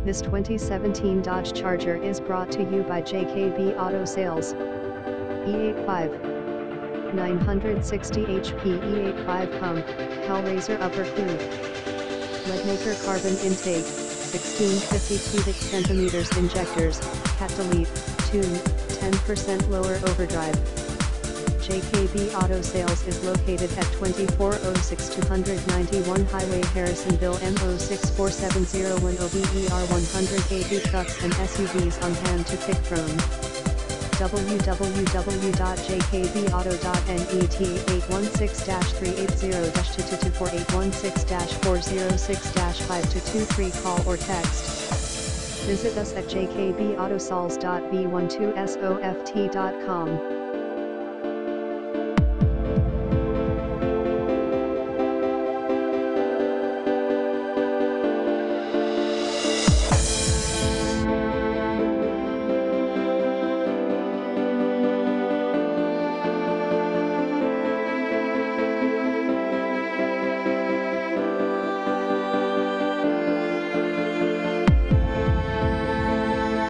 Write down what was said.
This 2017 Dodge Charger is brought to you by JKB Auto Sales. E85 960 HP E85 pump, Hellraiser upper coupe. Leadmaker carbon intake, 1650 cubic centimeters injectors, cat delete, tune, 10% lower overdrive. JKB Auto Sales is located at 2406 291 Highway Harrisonville MO64701 OBER 180 trucks and SUVs on hand to pick from. www.jkbauto.net 816-380-2224816-406-52223 call or text. Visit us at jkbautosales.b12soft.com.